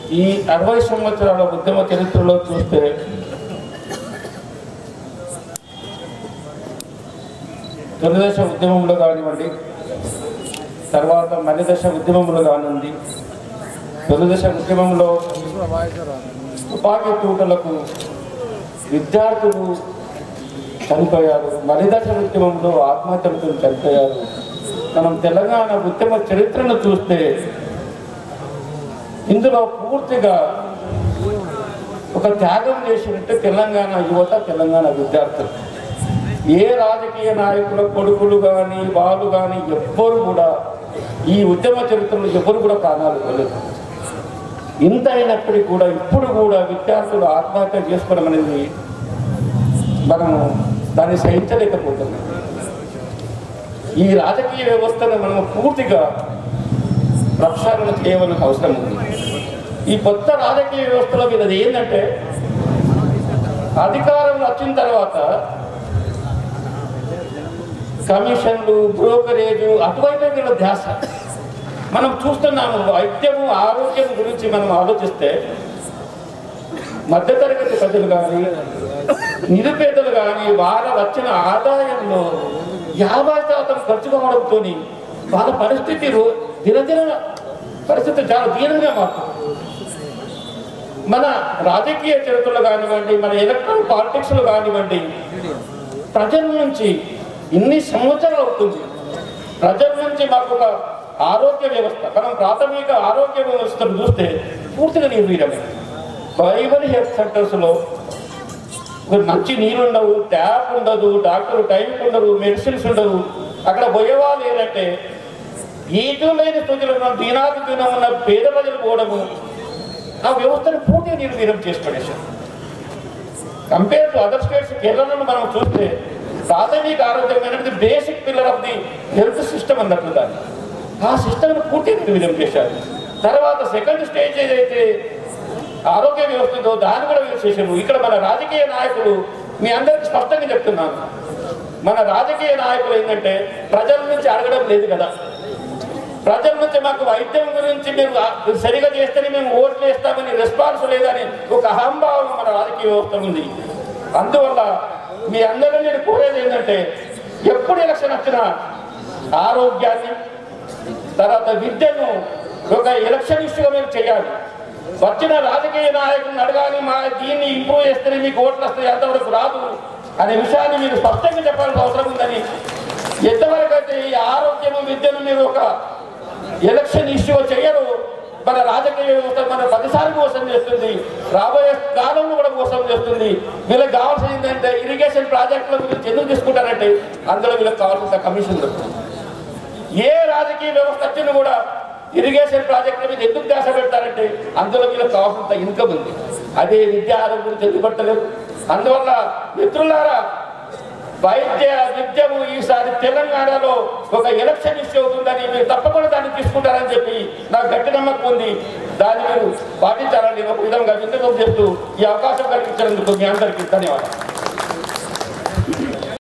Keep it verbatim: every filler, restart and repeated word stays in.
ఈ అరవై సంవత్సరాల ఉద్యమ చరిత్రలో చూస్తే తొలిదశ ఉద్యమంలో కానివ్వండి, తర్వాత మలిదశ ఉద్యమంలో కానివ్వండి, తొలిదశ ఉద్యమంలో తుపాకీ తూటలకు విద్యార్థులు చనిపోయారు, మలిదశ ఉద్యమంలో ఆత్మహత్యలతో చనిపోయారు. మనం తెలంగాణ ఉద్యమ చరిత్రను చూస్తే ఇందులో పూర్తిగా ఒక త్యాగం చేసినట్టు తెలంగాణ యువత, తెలంగాణ విద్యార్థులు. ఏ రాజకీయ నాయకుల కొడుకులు కానీ వాళ్ళు కానీ ఎవ్వరు కూడా ఈ ఉద్యమ చరిత్రలో ఎవ్వరు కూడా ప్రాణాలు పోలేదు. ఇంత అయినప్పటికీ కూడా ఇప్పుడు కూడా విద్యార్థులు ఆత్మహత్య చేసుకోవడం అనేది మనము దాన్ని సహించలేకపోతున్నాం. ఈ రాజకీయ వ్యవస్థను మనం పూర్తిగా ప్రక్షాళన చేయవలసిన అవసరం ఉంది. ఈ కొత్త రాజకీయ వ్యవస్థలో వీళ్ళది ఏంటంటే అధికారంలో వచ్చిన తర్వాత కమిషన్లు, బ్రోకరేజు అటువైపు వీళ్ళ ధ్యాస. మనం చూస్తున్నాము వైద్యము, ఆరోగ్యం గురించి మనం ఆలోచిస్తే మధ్యతరగతి ప్రజలు కానీ నిరుపేదలు కానీ వాళ్ళ వచ్చిన ఆదాయంలో యాభై శాతం ఖర్చు కావడంతో వాళ్ళ పరిస్థితి దినదిన పరిస్థితి చాలా దీనంగా మారుతుంది. మన రాజకీయ చరిత్రలు కానివ్వండి, మన ఎలక్ట్రల్ పాలిటిక్స్లో కానివ్వండి, ప్రజల నుంచి ఇన్ని సంవత్సరాలు అవుతుంది. ప్రజల నుంచి మాకు ఒక ఆరోగ్య వ్యవస్థ, మనం ప్రాథమిక ఆరోగ్య వ్యవస్థను చూస్తే పూర్తిగా నిర్వీర్యమే. ప్రైమరీ హెల్త్ సెంటర్స్లో మంచి నీళ్ళు ఉండవు, ట్యాప్ ఉండదు, డాక్టర్ టైంకి ఉండరు, మెడిసిన్స్ ఉండవు. అక్కడ పోయేవాళ్ళు ఏంటంటే ఈటు లేని స్థితిలో దీనాది దినం ఉన్న పేద ప్రజలు పోవడము, ఆ వ్యవస్థను పూర్తిగా నిర్వీర్యం చేసి పడేశారు. కంపేర్ టు అదర్ స్టేట్స్, కేరళను మనం చూస్తే ప్రాథమిక ఆరోగ్యం అనేది basic pillar of the health system అన్నట్లు దాన్ని ఆ సిస్టమ్ను పూర్తిగా నిర్వీర్యం చేశారు. తర్వాత సెకండ్ స్టేజ్ ఏదైతే ఆరోగ్య వ్యవస్థతో దాన్ని కూడా చేశారు. ఇక్కడ మన రాజకీయ నాయకులు, మీ అందరికీ స్పష్టంగా చెప్తున్నాను, మన రాజకీయ నాయకులు ఏంటంటే ప్రజల నుంచి అడగడం లేదు కదా. ప్రజల నుంచి మాకు వైద్యం గురించి మీరు సరిగా చేస్తేనే మేము ఓట్లు వేస్తామని రెస్పాన్స్ లేదని ఒక అహంభావం మన రాజకీయ వ్యవస్థ ఉంది. అందువల్ల మీ అందరూ నేను కోరేది ఏంటంటే ఎప్పుడు ఎలక్షన్ వచ్చినా ఆరోగ్యాన్ని, తర్వాత విద్యను ఒక ఎలక్షన్ ఇష్యూగా మేము చేయాలి. వచ్చిన రాజకీయ నాయకులను అడగాలి, మా దీన్ని ఇంప్రూవ్ చేస్తేనే మీకు ఓట్లు వస్తాయి, అంతవరకు రాదు అనే విషయాన్ని మీరు స్పష్టంగా చెప్పాల్సిన అవసరం ఉందని. ఎంతవరకు అయితే ఈ ఆరోగ్యము, విద్యను మీరు ఒక ఎలక్షన్ ఇష్యూ చేయరు, మన రాజకీయ వ్యవస్థ మన పదిసార్లు మోసం చేస్తుంది, రాబోయే కాలంలో కూడా మోసం చేస్తుంది. వీళ్ళకి కావాల్సింది ఏంటంటే ఇరిగేషన్ ప్రాజెక్టుల గురించి ఎందుకు తీసుకుంటారంటే అందులో వీళ్ళకి కావాల్సిన కమిషన్ దొరుకుతుంది. ఏ రాజకీయ వ్యవస్థ వచ్చినా కూడా ఇరిగేషన్ ప్రాజెక్టుల మీద ఎందుకు ధ్యాస పెడతారంటే అందులో వీళ్ళకి కావాల్సినంత ఇన్కమ్ ఉంది. అదే విద్యా ఆరోగ్యం గురించి ఎందుకు పట్టలేదు. అందువల్ల మిత్రులారా, వైద్య విద్యము ఈసారి తెలంగాణలో ఒక ఎలక్షన్ ఇష్యూ అవుతుందని మీరు తప్పకుండా దాన్ని తీసుకుంటారని చెప్పి నాకు గట్టి నమ్మకం ఉంది. దాన్ని మీరు పాటించాలని ఒక విధంగా విన్నపం చేస్తూ ఈ అవకాశం కల్పించినందుకు మీ అందరికీ ధన్యవాదాలు.